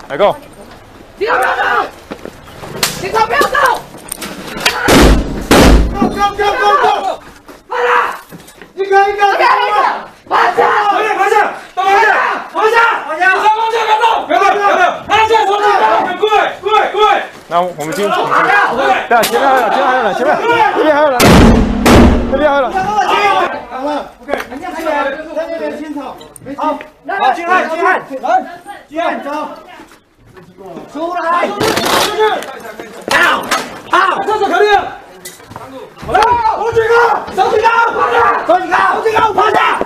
来 go！ 警察不要走！警察不要走！走！快点！一个！趴下！ 趴下！放下！不要动！趴下！手指！跪！ 那我们进。对，前面还有人，这边还有人。 好了 ，OK， 在那边清场，好， 进来， 走，出来， 好，这是肯定。我举高，手举高，趴下，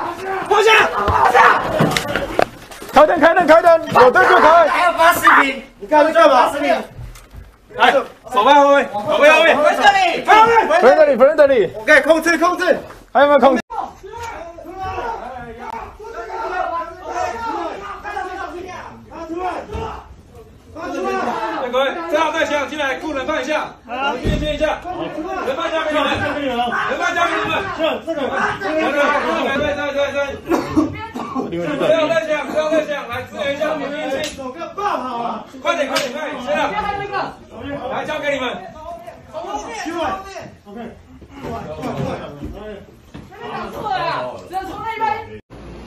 开灯，有灯就开。 还要发视频，你看这吧，视频， 来，手放后面， 回这里 ，OK， 控制， 还有没有控制？ 各位，正好带枪进来，裤能放一下，我们先一下，人放交给你们，是这个，对，不要再讲，来支援一下我们的亲， 手个抱好了， 快点，谁啊？来交给你们。 OK， 错了，只要从那边。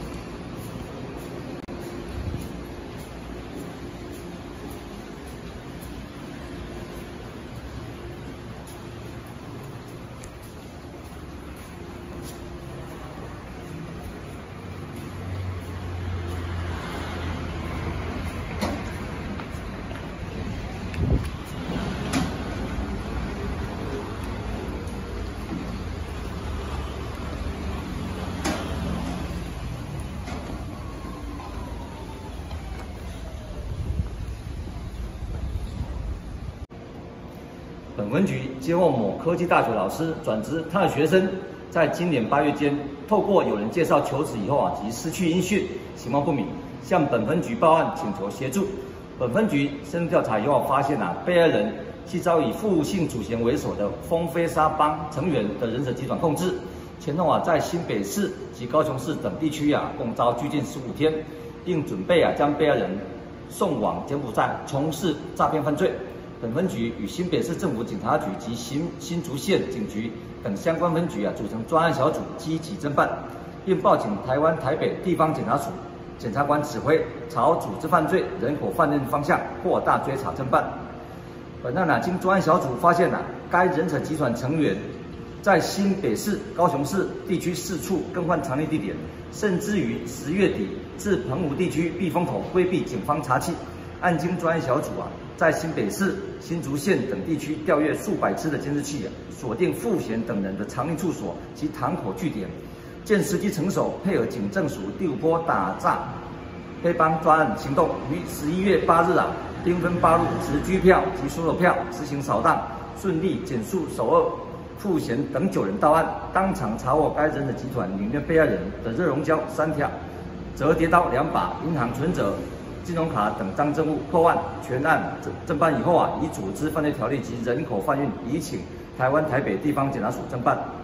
本分局接获某科技大学老师转职他的学生，在今年8月间，透过有人介绍求职以后即失去音讯，情况不明，向本分局报案请求协助。本分局深入调查以后发现被害人系遭以傅姓主嫌为首的风飞沙帮成员的人蛇集团控制，前后在新北市及高雄市等地区共遭拘禁15天，并准备将被害人送往柬埔寨从事诈骗犯罪。本分局与新北市政府警察局及新竹县警局等相关分局组成专案小组，积极侦办，并报请台北地方检察署检察官指挥，朝组织犯罪、人口贩运方向扩大追查侦办。本案经专案小组发现该人蛇集团成员在新北市、高雄市地区4处更换藏匿地点，甚至于10月底至澎湖地区避风头规避警方查缉。案经专案小组在新北市、新竹县等地区调阅数百支的监视器，锁定傅贤等人的藏匿处所及堂口据点。见时机成熟，配合警政署第5波打诈黑帮专案行动，于11月8日兵分8路持拘票及搜索票执行扫荡，顺利检束首恶傅贤等9人到案，当场查获该人蛇集团里面被害人的热熔胶3条、折叠刀2把、银行存折、金融卡等赃证物破案。全案侦办以后以组织犯罪条例及人口贩运移请台北地方检察署侦办。